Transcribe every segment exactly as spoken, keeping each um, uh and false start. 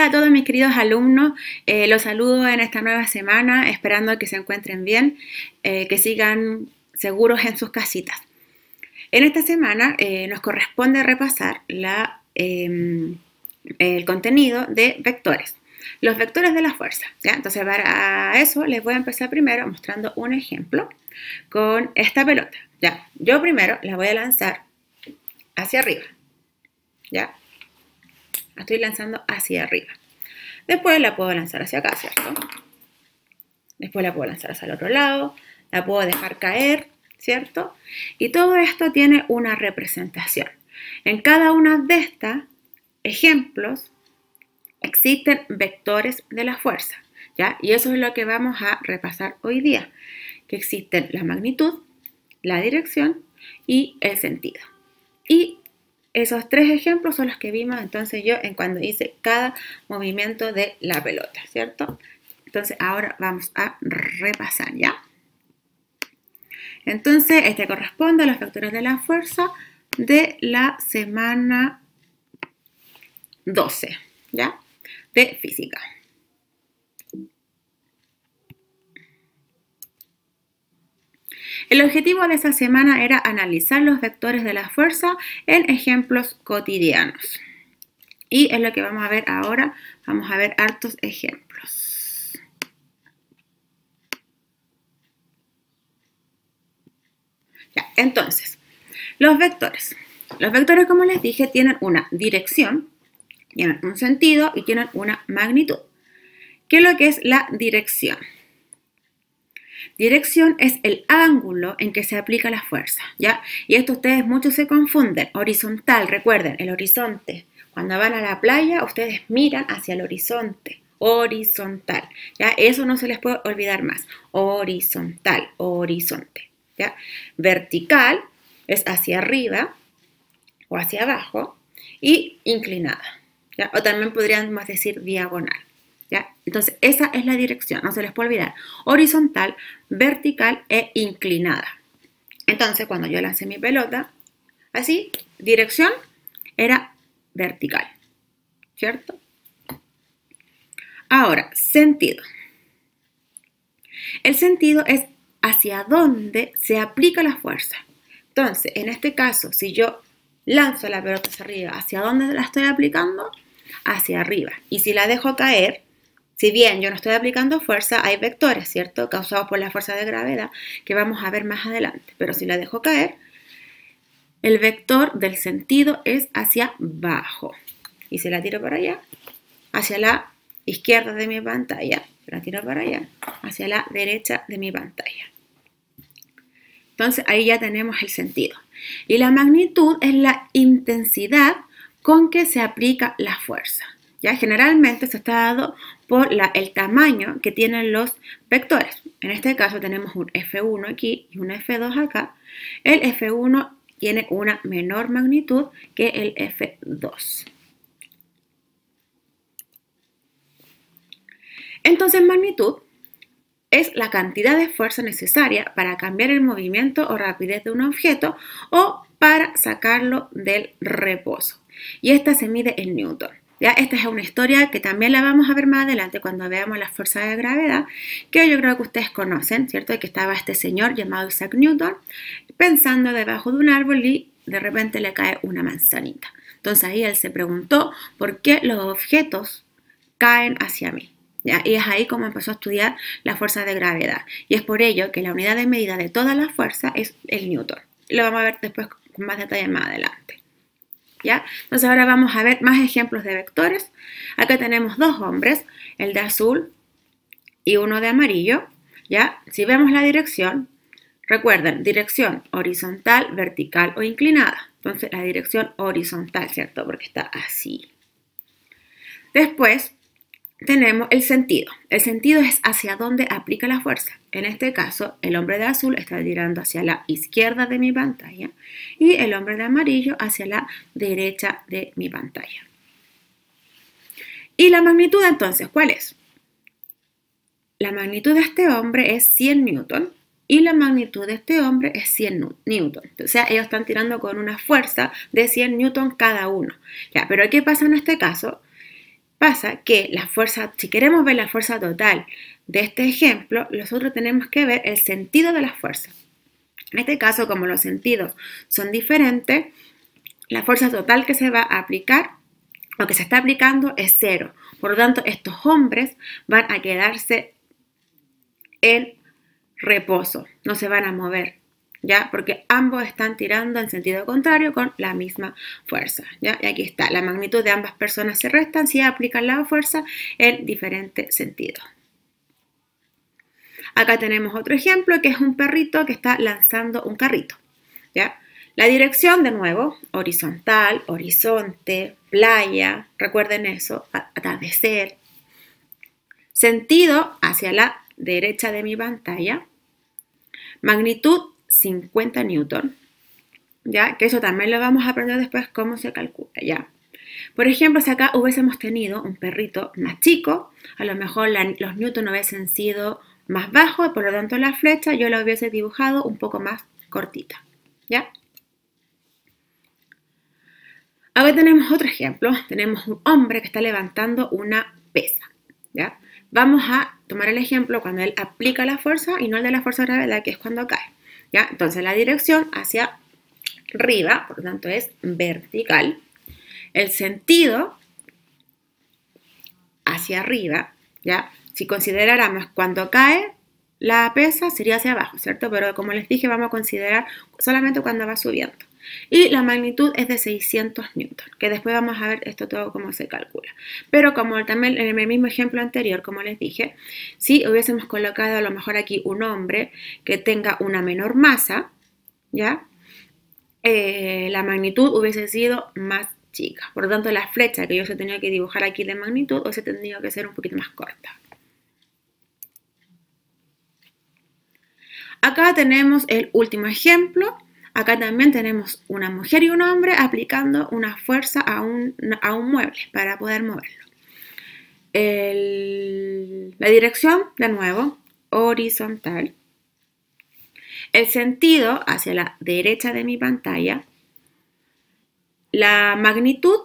Hola a todos mis queridos alumnos, eh, los saludo en esta nueva semana, esperando que se encuentren bien, eh, que sigan seguros en sus casitas. En esta semana eh, nos corresponde repasar la, eh, el contenido de vectores, los vectores de la fuerza, ¿ya? Entonces para eso les voy a empezar primero mostrando un ejemplo con esta pelota, ¿ya? Yo primero la voy a lanzar hacia arriba, ¿ya? La estoy lanzando hacia arriba. Después la puedo lanzar hacia acá, ¿cierto? Después la puedo lanzar hacia el otro lado, la puedo dejar caer, ¿cierto? Y todo esto tiene una representación. En cada uno de estos ejemplos existen vectores de la fuerza, ¿ya? Y eso es lo que vamos a repasar hoy día, que existen la magnitud, la dirección y el sentido. Y esos tres ejemplos son los que vimos entonces yo en cuando hice cada movimiento de la pelota, ¿cierto? Entonces ahora vamos a repasar, ¿ya? Entonces este corresponde a los vectores de la fuerza de la semana doce, ¿ya? De física. El objetivo de esa semana era analizar los vectores de la fuerza en ejemplos cotidianos. Y es lo que vamos a ver ahora. Vamos a ver hartos ejemplos. Ya, entonces, los vectores. Los vectores, como les dije, tienen una dirección, tienen un sentido y tienen una magnitud. ¿Qué es lo que es la dirección? Dirección es el ángulo en que se aplica la fuerza, ¿ya? Y esto ustedes muchos se confunden. Horizontal, recuerden, el horizonte. Cuando van a la playa, ustedes miran hacia el horizonte. Horizontal, ¿ya? Eso no se les puede olvidar más. Horizontal, horizonte, ¿ya? Vertical es hacia arriba o hacia abajo y inclinada, ¿ya? O también podríamos decir diagonal. ¿Ya? Entonces, esa es la dirección, no se les puede olvidar. Horizontal, vertical e inclinada. Entonces, cuando yo lancé mi pelota, así, dirección era vertical, ¿cierto? Ahora, sentido. El sentido es hacia dónde se aplica la fuerza. Entonces, en este caso, si yo lanzo la pelota hacia arriba, ¿hacia dónde la estoy aplicando? Hacia arriba. Y si la dejo caer, si bien yo no estoy aplicando fuerza, hay vectores, ¿cierto? Causados por la fuerza de gravedad que vamos a ver más adelante. Pero si la dejo caer, el vector del sentido es hacia abajo. Y si la tiro para allá, hacia la izquierda de mi pantalla, la tiro para allá, hacia la derecha de mi pantalla. Entonces ahí ya tenemos el sentido. Y la magnitud es la intensidad con que se aplica la fuerza. ¿Ya? Generalmente se está dado por la, el tamaño que tienen los vectores. En este caso tenemos un F uno aquí y un F dos acá. El F uno tiene una menor magnitud que el F dos. Entonces magnitud es la cantidad de fuerza necesaria para cambiar el movimiento o rapidez de un objeto o para sacarlo del reposo. Y esta se mide en Newton. ¿Ya? Esta es una historia que también la vamos a ver más adelante cuando veamos las fuerzas de gravedad, que yo creo que ustedes conocen, ¿cierto? Que estaba este señor llamado Isaac Newton pensando debajo de un árbol y de repente le cae una manzanita. Entonces ahí él se preguntó por qué los objetos caen hacia mí. ¿Ya? Y es ahí como empezó a estudiar la fuerza de gravedad. Y es por ello que la unidad de medida de toda la fuerza es el Newton. Lo vamos a ver después con más detalle más adelante. ¿Ya? Entonces ahora vamos a ver más ejemplos de vectores. Acá tenemos dos hombres, el de azul y uno de amarillo. ¿Ya? Si vemos la dirección, recuerden, dirección horizontal, vertical o inclinada. Entonces la dirección horizontal, ¿cierto? Porque está así. Después tenemos el sentido. El sentido es hacia dónde aplica la fuerza. En este caso, el hombre de azul está tirando hacia la izquierda de mi pantalla y el hombre de amarillo hacia la derecha de mi pantalla. ¿Y la magnitud entonces cuál es? La magnitud de este hombre es cien newton y la magnitud de este hombre es cien newton. O sea, ellos están tirando con una fuerza de cien newton cada uno. Ya, pero ¿qué pasa en este caso? Pasa que la fuerza, si queremos ver la fuerza total de este ejemplo, nosotros tenemos que ver el sentido de la fuerza. En este caso, como los sentidos son diferentes, la fuerza total que se va a aplicar, o que se está aplicando, es cero. Por lo tanto, estos hombres van a quedarse en reposo, no se van a mover, ¿ya? Porque ambos están tirando en sentido contrario con la misma fuerza, ¿ya? Y aquí está, la magnitud de ambas personas se restan si aplican la fuerza en diferentes sentidos. Acá tenemos otro ejemplo que es un perrito que está lanzando un carrito, ¿ya? La dirección, de nuevo, horizontal, horizonte, playa, recuerden eso, atardecer. Sentido hacia la derecha de mi pantalla. Magnitud cincuenta newton, ¿ya? Que eso también lo vamos a aprender después cómo se calcula, ¿ya? Por ejemplo, si acá hubiésemos tenido un perrito más chico, a lo mejor la, los newton hubiesen sido más bajos, por lo tanto la flecha yo la hubiese dibujado un poco más cortita, ¿ya? Ahora tenemos otro ejemplo, tenemos un hombre que está levantando una pesa, ¿ya? Vamos a tomar el ejemplo cuando él aplica la fuerza y no el de la fuerza de gravedad, que es cuando cae, ¿ya? Entonces la dirección hacia arriba, por lo tanto es vertical. El sentido hacia arriba, ¿ya? Si consideráramos cuando cae la pesa sería hacia abajo, ¿cierto? Pero como les dije, vamos a considerar solamente cuando va subiendo. Y la magnitud es de seiscientos newton, que después vamos a ver esto todo cómo se calcula. Pero como también en el mismo ejemplo anterior, como les dije, si hubiésemos colocado a lo mejor aquí un hombre que tenga una menor masa, ¿ya? Eh, la magnitud hubiese sido más chica. Por lo tanto, la flecha que yo se tenía que dibujar aquí de magnitud hubiese tenido que ser un poquito más corta. Acá tenemos el último ejemplo. Acá también tenemos una mujer y un hombre aplicando una fuerza a un, a un mueble para poder moverlo. El, la dirección, de nuevo, horizontal. El sentido hacia la derecha de mi pantalla. La magnitud.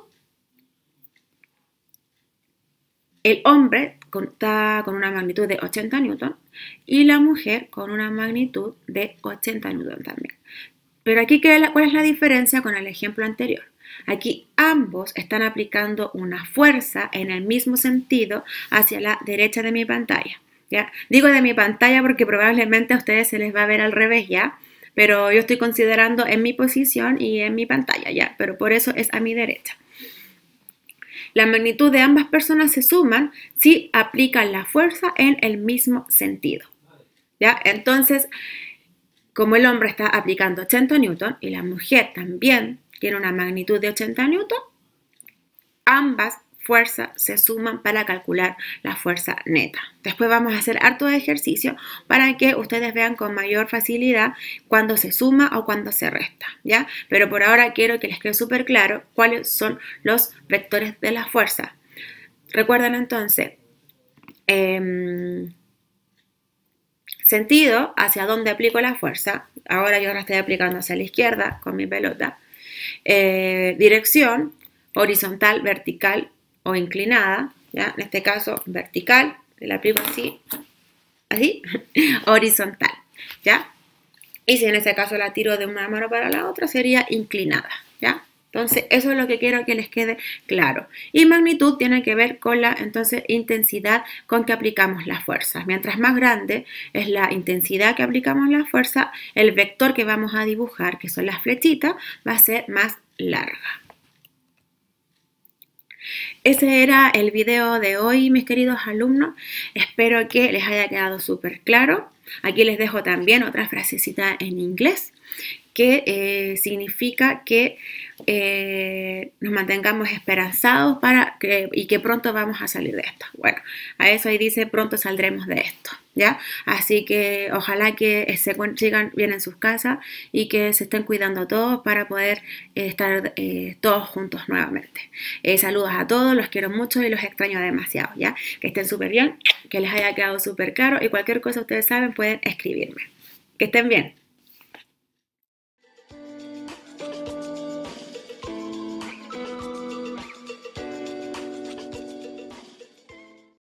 El hombre está con una magnitud de ochenta newton y la mujer con una magnitud de ochenta newton también. Pero aquí, ¿cuál es la diferencia con el ejemplo anterior? Aquí ambos están aplicando una fuerza en el mismo sentido hacia la derecha de mi pantalla, ¿ya? Digo de mi pantalla porque probablemente a ustedes se les va a ver al revés, ¿ya? Pero yo estoy considerando en mi posición y en mi pantalla, ¿ya? Pero por eso es a mi derecha. La magnitud de ambas personas se suman si aplican la fuerza en el mismo sentido, ¿ya? Entonces, como el hombre está aplicando ochenta newton y la mujer también tiene una magnitud de ochenta newton, ambas fuerzas se suman para calcular la fuerza neta. Después vamos a hacer harto de ejercicio para que ustedes vean con mayor facilidad cuando se suma o cuando se resta, ¿ya? Pero por ahora quiero que les quede súper claro cuáles son los vectores de la fuerza. Recuerden entonces, eh, sentido hacia dónde aplico la fuerza. Ahora yo la estoy aplicando hacia la izquierda con mi pelota. Eh, dirección, horizontal, vertical o inclinada, ¿ya? En este caso vertical, la aplico así, así, horizontal, ¿ya? Y si en ese caso la tiro de una mano para la otra, sería inclinada, ¿ya? Entonces, eso es lo que quiero que les quede claro. Y magnitud tiene que ver con la, entonces, intensidad con que aplicamos la fuerza. Mientras más grande es la intensidad que aplicamos la fuerza, el vector que vamos a dibujar, que son las flechitas, va a ser más larga. Ese era el video de hoy, mis queridos alumnos. Espero que les haya quedado súper claro. Aquí les dejo también otra frasecita en inglés que eh, significa que eh, nos mantengamos esperanzados para que, y que pronto vamos a salir de esto. Bueno, a eso ahí dice pronto saldremos de esto, ¿ya? Así que ojalá que se sigan bien en sus casas y que se estén cuidando todos para poder eh, estar eh, todos juntos nuevamente. Eh, saludos a todos, los quiero mucho y los extraño demasiado, ¿ya? Que estén súper bien, que les haya quedado súper claro y cualquier cosa ustedes saben pueden escribirme. Que estén bien.